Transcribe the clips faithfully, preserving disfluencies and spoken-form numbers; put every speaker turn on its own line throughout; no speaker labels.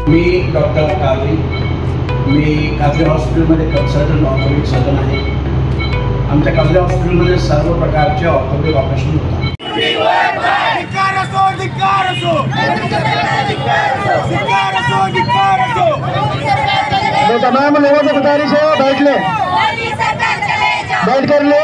मी doctor Kadri, मी कादरी हॉस्पिटलमध्ये consultant orthopaedic surgeon आहे। आमच्या कादरी हॉस्पिटलमध्ये सर्व प्रकारचे ऑर्थोपेडिक ऑपरेशन होतात।
तमाम लोगों से गुजारिश है बैठ ले बैठ कर ले।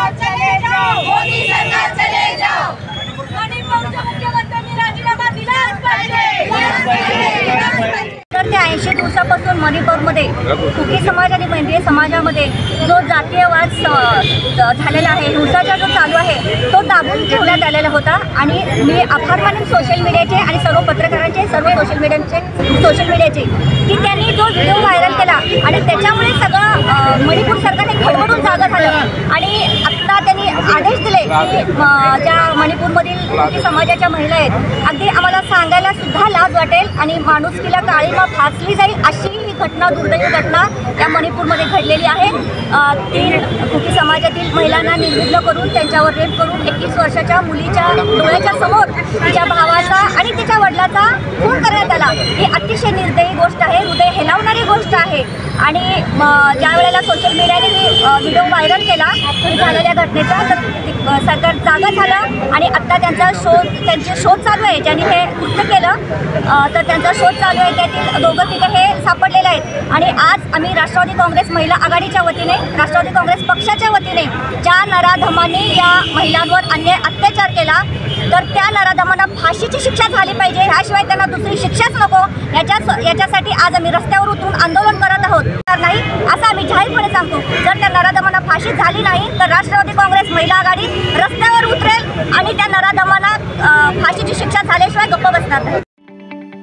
तर ते ऐंशी दिवसापासून मणिपूरमध्ये कुकी समाज आणि मेंढी समाजामध्ये जो जातीयवाद झालेला आहे, हिंसाचार जो चालू आहे तो दाबून ठेवण्यात आलेला होता। आणि मी आभार मानेन सोशल मीडियाचे आणि सर्व पत्रकारांचे, सर्व सोशल मीडियाचे सोशल मीडियाचे की त्यांनी जो व्हिडिओ व्हायरल केला आणि त्याच्यामुळे सगळं मणिपूर सरकारने खडबडून जागा झालं। आणि आत्ता त्यांनी आदेश दिले की ज्या मणिपूरमधील कुकी समाजाच्या महिला आहेत, अगदी आम्हाला सांगायला सुद्धा लाज वाटेल आणि माणुसकीला काळीमा फासली जाईल अशी ही घटना, दुर्दैवी घटना या मणिपूरमध्ये घडलेली आहे। तीन कुकी समाजातील महिलांना निर्विघ्न करून त्यांच्यावर रेप करून एकवीस वर्षाच्या मुलीच्या डोळ्याच्या समोर तिच्या भावाचा आणि तिच्या वडिलाचा खून करण्यात आला। ही अतिशय निर्दयी गोष्ट आहे, हृदय हेलावणारी गोष्ट आहे। आणि ज्या वेळेला सोशल मीडियाने ही व्हिडिओ व्हायरल केला झालेल्या घटनेचा, तर सरकार जागा झालं आणि आत्ता त्यांचा शोध त्यांचे शोध चालू आहे। ज्यांनी हे कृत्य केलं तर त्यांचा शोध चालू आहे। त्यातील दोघं तिघं हे सापडलेले आहेत। आणि आज आम्ही राष्ट्रवादी काँग्रेस महिला आघाडीच्या वतीने, राष्ट्रवादी काँग्रेस पक्षाच्या वतीने ज्या नराधमांनी या महिलांवर अन्याय अत्याचार केला तर त्या नराधमांना फाशीची शिक्षा झाली पाहिजे, ह्याशिवाय त्यांना दुसरी शिक्षाच नको, याच्या याच्यासाठी आज आम्ही रस्त्यावर उतरून आंदोलन करत आहोत। नाही असं आम्ही जाहीरपणे सांगतो। जर त्या नराधमांना फाशी झाली नाही तर राष्ट्रवादी काँग्रेस महिला आघाडी रस्त्यावर उतरेल आणि त्या नराधमांना फाशीची शिक्षा झाल्याशिवाय गप्प बसणार नाही।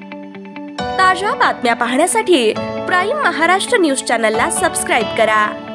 ताज्या बातम्या पाहण्यासाठी प्राईम महाराष्ट्र न्यूज चॅनलला सबस्क्राईब करा।